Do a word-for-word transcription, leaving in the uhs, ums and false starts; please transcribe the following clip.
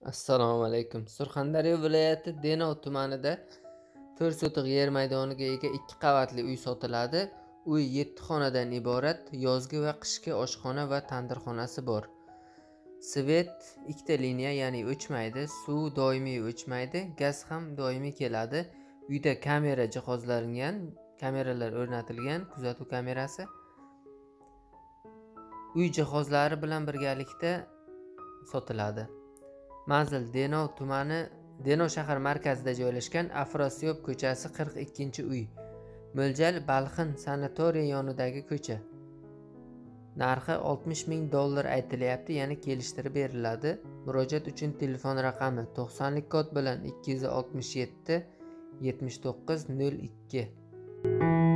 Assalomu alaykum. Surxondaryo viloyati Denov tumanida to'rt sotix yer maydoniga ega ikki qavatli uy sotiladi. Uy yetti xonadan iborat. Yozgi va qishki oshxona va tandirxonasi bor. Svet ikkita liniya, ya'ni o'chmaydi. Suv doimiy o'chmaydi, gaz ham doimiy keladi. Uyda kamera jihozlangan, kameralar o'rnatilgan, kuzatuv kamerasi. Uy jihozlari bilan birgalikda sotiladi. Manzil Denov tumani, Denov shahar markazida joylashgan, Afrosiyob ko'chasi qirq ikkinchi uy. Mo'ljal Balxin sanatoriya yonidagi ko'cha. Narxi oltmish ming dollar aytilyapti, ya'ni kelishtirib beriladi. Murojaat uchun telefon raqami to'qsonlik kod bilan ikki yuz oltmish yetti yetmish to'qqiz nol ikki.